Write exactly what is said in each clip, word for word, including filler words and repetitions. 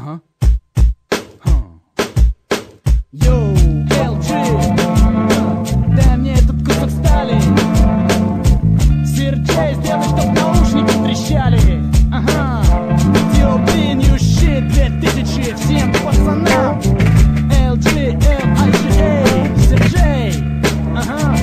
Ага. Йоу, эл джи, дай мне этот кусок стали. Сир Джей, сделай, чтоб наушники трещали. Ага. ди би, new shit, две тысячи всем пацанам. эл джи, эл ай джи эй, Сир Джей. Ага.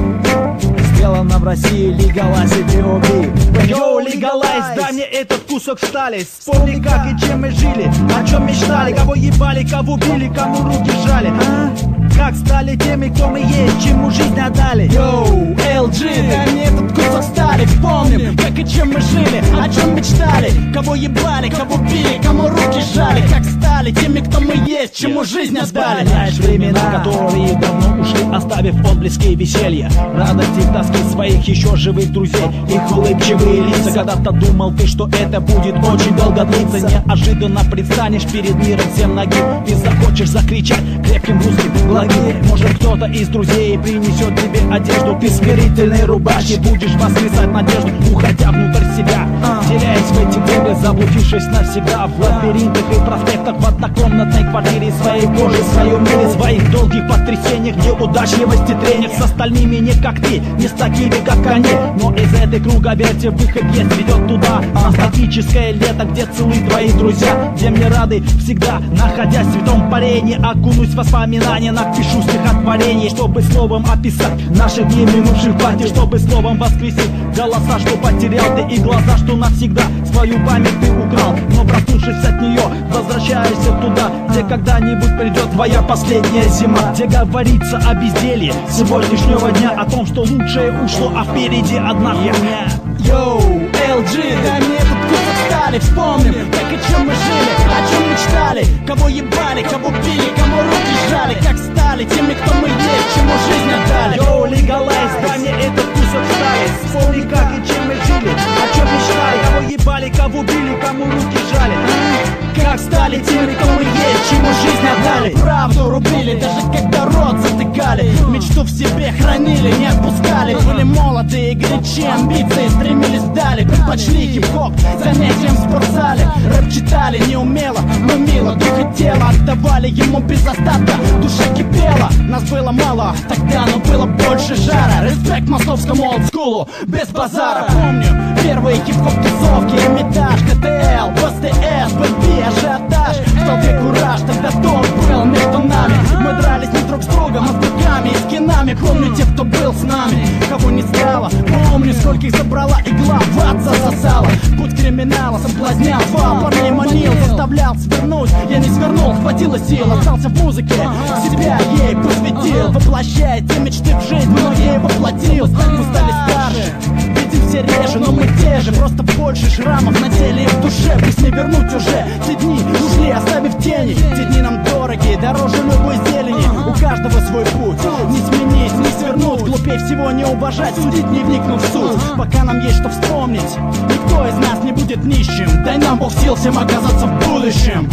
Сделано в России, легалайз и ди би. Йоу, легалайз, дай мне этот кусок стали. Вспомни, как и чем мы жили, о чем мечтали, кого ебали, кого били, кому руки жали, а? Как стали теми, кто мы есть, чему жизнь отдали. Йоу, эл джи, дай мне этот кусок стали. Вспомним, как и чем мы жили, о чем мечтали, кого ебали, кого били, кому руки жали. Как стали теми, кто мы есть, чему жизнь отдали. Знаешь времена, которые давно ушли, оставив отблески веселья, радости, тоски своих еще живых друзей, их улыбчивые лица. Когда-то думал ты, что это будет очень долго длиться. Неожиданно предстанешь перед миром всем нагим и захочешь закричать крепким русским благим. Может, кто-то из друзей принесет тебе одежду, ты в смирительной рубашке будешь воскресать надежду, уходя внутрь себя, теряясь в этих дебрях, заблудившись навсегда в лабиринтах и проспектах, в однокомнатной квартире своей кожи, в своем мире, своих долгих потрясениях, неудачливости, трениях с остальными не как ты, не с такими как они. Но из этой круговерти выход есть, ведет туда ностальгическое лето, где целы твои друзья, где мне рады всегда, находясь в святом парении, окунусь в воспоминания, напишу стихотворение, чтобы словом описать наши дни минувших пати, чтобы словом воскресить голоса, что потерял ты, и глаза, что навсегда свою память ты украл. Но проснувшись от нее, возвращаешься туда, где когда-нибудь придет твоя последняя зима, где говорится о безделье сегодняшнего дня, о том, что лучшее ушло, а впереди одна хуйня. Йоу, эл джи, дай мне этот кусок стали. Вспомним, как и чем мы жили, о чем мечтали, кого ебали, кого били, кому руки жали. Как стали теми, кто мы есть, чему жизнь отдали. Йоу, легалайз, дай мне этот кусок стали. Вспомни, как и чем мы жили, о чем мечтали, кого ебали, кого били, кому руки жали. Как стали теми, кто мы есть, чему жизнь отдали. Правду рубили, даже когда рот затыкали, мечту в себе хранили, не отпускали. Были молодые и горячи, амбиции стремились вдали, предпочли хип-хоп занятиям в спортзале. Рэп читали неумело, но мило, дух и тело отдавали ему без остатка. Душа кипела, нас было мало тогда, но было больше жара. Респект московскому олдскулу, без базара. Помню первые хип-хоп тусовки, Эрмитаж, ка тэ эл, бэ эс тэ эс, бэ би, ажиотаж, в толпе кураж, тогда ток был между нами. Мы дрались не друг с другом, а с другами и скинами. Помню тех, кто был с нами, кого не стало. Помню, скольких забрала игла, в ад засосала. Путь криминала соблазнял, два парней манил, заставлял свернуть. Я не свернул, хватило сил, остался в музыке, себя ей посвятил. Воплощая те мечты в жизнь, многие воплотил. Мы стали старше, видим все реже, но мы те же, просто больше шрамов на теле и в душе. Пусть не вернуть уже те дни, ушли, оставив тени. Те дни нам дороги, дороже любой зелени. У каждого свой путь, не сменить, не свернуть. Глупее всего не уважать, судить, не вникнув в суть. Пока нам есть что вспомнить, никто из нас не будет нищим. Дай нам Бог сил всем оказаться в будущем.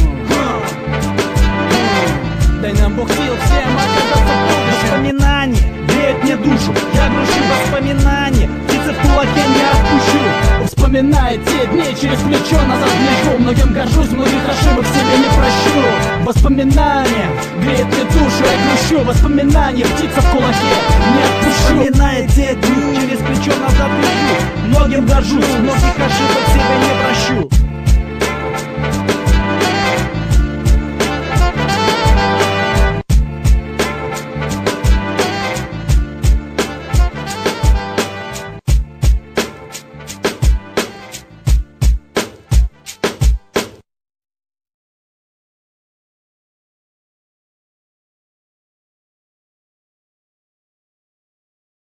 Дай нам Бог сил всем оказаться в будущем. Воспоминания греют мне душу, я грущу воспоминания, птицы в кулаке не отпущу. Вспоминая те дни, через плечо назад гляжу. Многим горжусь, многих ошибок себе не прощу. Воспоминания греют мне душу, я грущу. Воспоминания, птица в кулаке не отпущу. Вспоминая те дни, через плечо назад гляжу. Многим горжусь, многих ошибок себе не прощу.